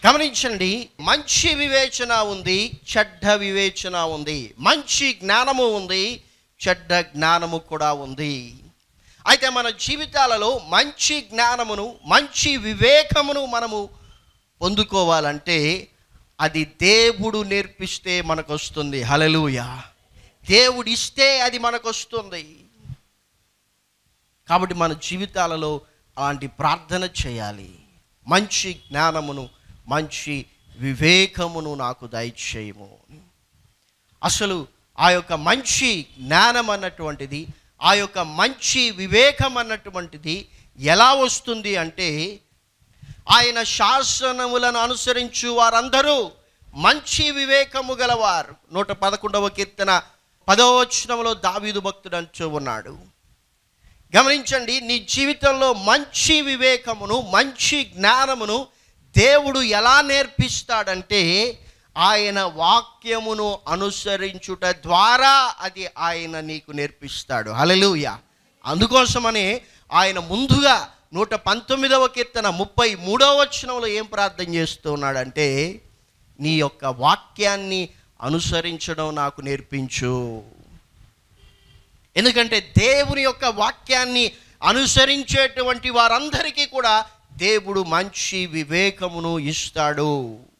గమనించండి, మంచి వివేచన ఉంది, చెడ్డ వివేచన ఉంది. మంచి జ్ఞానము ఉంది, చెడ్డ జ్ఞానము కూడా ఉంది. అయితే మన జీవితాలలో మంచి జ్ఞానమును, మంచి వివేకమును మనము పొందుకోవాలంటే అది దేవుడు నేర్పిస్తే మనకు వస్తుంది. హల్లెలూయా. దేవుడు ఇస్తే అది మనకు వస్తుంది. కాబట్టి మన జీవితాలలో అలాంటి ప్రార్థన చేయాలి. మంచి జ్ఞానమును, మంచి వివేకమును నాకు దయచేయము. అసలు ఆ యొక్క మంచి జ్ఞానం అన్నటువంటిది, ఆ యొక్క మంచి వివేకం అన్నటువంటిది ఎలా వస్తుంది అంటే, ఆయన శాసనములను అనుసరించు వారందరూ మంచి వివేకము గలవారు. 111వ కీర్తన 10వ వచనంలో దావీదు భక్తుడు అంటూ ఉన్నాడు. గమనించండి, నీ జీవితంలో మంచి వివేకమును, మంచి జ్ఞానమును దేవుడు ఎలా నేర్పిస్తాడంటే ఆయన వాక్యమును అనుసరించుట ద్వారా అది ఆయన నీకు నేర్పిస్తాడు. హల్లెలూయా. అందుకోసమనే ఆయన ముందుగా 119వ కీర్తన 33వ వచనంలో ఏం ప్రార్థన చేస్తూ ఉన్నాడంటే, నీ యొక్క వాక్యాన్ని అనుసరించడం నాకు నేర్పించు. ఎందుకంటే దేవుని యొక్క వాక్యాన్ని అనుసరించేటువంటి వారందరికీ కూడా దేవుడు మంచి వివేకమును ఇస్తాడు.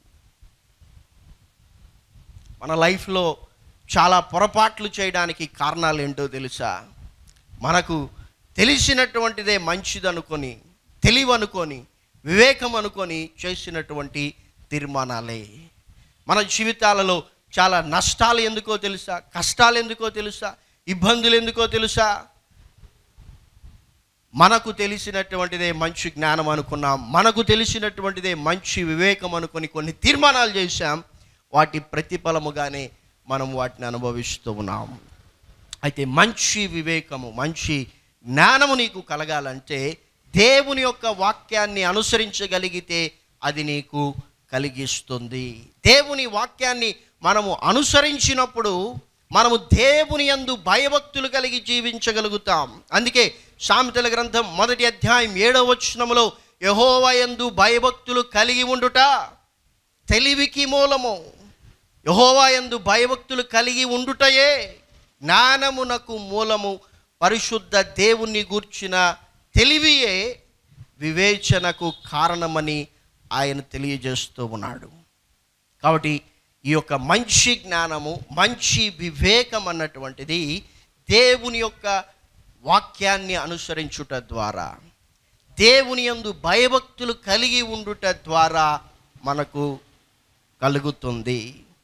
మన లైఫ్లో చాలా పొరపాట్లు చేయడానికి కారణాలు ఏంటో తెలుసా? మనకు తెలిసినటువంటిదే మంచిదనుకొని, తెలివనుకొని, వివేకం అనుకొని చేసినటువంటి తీర్మానాలే. మన జీవితాలలో చాలా నష్టాలు ఎందుకో తెలుసా? కష్టాలు ఎందుకో తెలుసా? ఇబ్బందులు ఎందుకో తెలుసా? మనకు తెలిసినటువంటిదే మంచి జ్ఞానం అనుకున్నాం, మనకు తెలిసినటువంటిదే మంచి వివేకం అనుకొని కొన్ని తీర్మానాలు చేశాం. వాటి ప్రతిఫలముగానే మనం వాటిని అనుభవిస్తూ ఉన్నాం. అయితే మంచి వివేకము, మంచి జ్ఞానము నీకు కలగాలంటే దేవుని యొక్క వాక్యాన్ని అనుసరించగలిగితే అది నీకు కలిగిస్తుంది. దేవుని వాక్యాన్ని మనము అనుసరించినప్పుడు మనము దేవుని యందు భయభక్తులు కలిగి జీవించగలుగుతాం. అందుకే సామెతల గ్రంథం 1వ అధ్యాయం 7వ వచనములో యెహోవా యందు భయభక్తులు కలిగి ఉండుట తెలివికి మూలము. యెహోవా యందు భయభక్తులు కలిగి ఉండుటయే జ్ఞానమునకు మూలము. పరిశుద్ధ దేవుణ్ణి గూర్చిన తెలివియే వివేచనకు కారణమని ఆయన తెలియజేస్తూ ఉన్నాడు. కాబట్టి ఈ యొక్క మంచి జ్ఞానము, మంచి వివేకం అన్నటువంటిది దేవుని యొక్క వాక్యాన్ని అనుసరించుట ద్వారా, దేవుని యందు భయభక్తులు కలిగి ఉండుట ద్వారా మనకు కలుగుతుంది.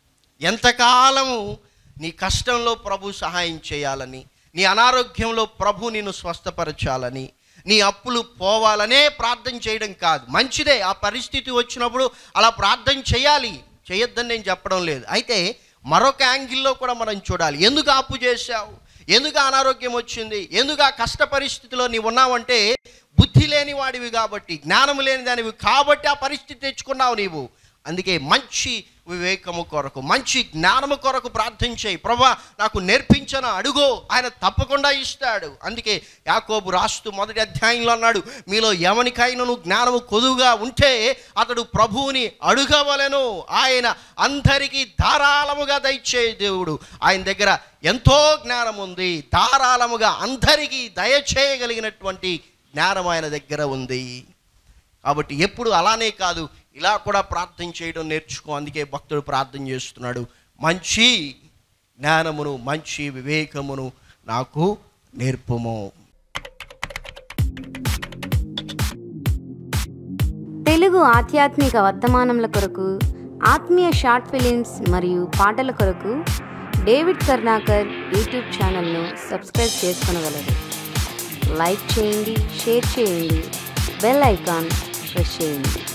ఎంతకాలము నీ కష్టంలో ప్రభు సహాయం చేయాలని, నీ అనారోగ్యంలో ప్రభు నిన్ను స్వస్థపరచాలని, నీ అప్పులు పోవాలనే ప్రార్థన చేయడం కాదు. మంచిదే, ఆ పరిస్థితి వచ్చినప్పుడు అలా ప్రార్థన చేయాలి, చేయొద్దని నేను చెప్పడం లేదు. అయితే మరొక యాంగిల్లో కూడా మనం చూడాలి. ఎందుకు అప్పు చేశావు, ఎందుకు అనారోగ్యం వచ్చింది, ఎందుకు ఆ కష్ట పరిస్థితిలో నీవు ఉన్నావంటే బుద్ధి లేని వాడివి కాబట్టి, జ్ఞానం లేని దానివి కాబట్టి ఆ పరిస్థితి తెచ్చుకున్నావు నీవు. అందుకే మంచి వివేకము కొరకు, మంచి జ్ఞానము కొరకు ప్రార్థన చేయి. ప్రభువా నాకు నేర్పించను అడుగో, ఆయన తప్పకుండా ఇస్తాడు. అందుకే యాకోబు రాస్తూ 1వ అధ్యాయంలో అన్నాడు, మీలో ఎవనికైనాను జ్ఞానము కొదువుగా ఉంటే అతడు ప్రభువుని అడుగవలెను, ఆయన అందరికీ ధారాళముగా దయచే దేవుడు. ఆయన దగ్గర ఎంతో జ్ఞానం ఉంది, ధారాళముగా అందరికీ దయచేయగలిగినటువంటి జ్ఞానం ఆయన దగ్గర ఉంది. కాబట్టి ఎప్పుడు అలానే కాదు, ఇలా కూడా ప్రార్థన చేయడం నేర్చుకో. అందుకే భక్తుడు ప్రార్థన చేస్తున్నాడు, మంచి జ్ఞానమును, మంచి వివేకమును నాకు నేర్పుము. తెలుగు ఆధ్యాత్మిక వర్తమానముల కొరకు, ఆత్మీయ షార్ట్ ఫిలిమ్స్ మరియు పాటల కొరకు డేవిడ్ కర్ణాకర్ యూట్యూబ్ ఛానల్ను సబ్స్క్రైబ్ చేసుకొనగలరు. లైక్ చేయండి, షేర్ చేయండి, బెల్ ఐకాన్ ప్రెస్ చేయండి.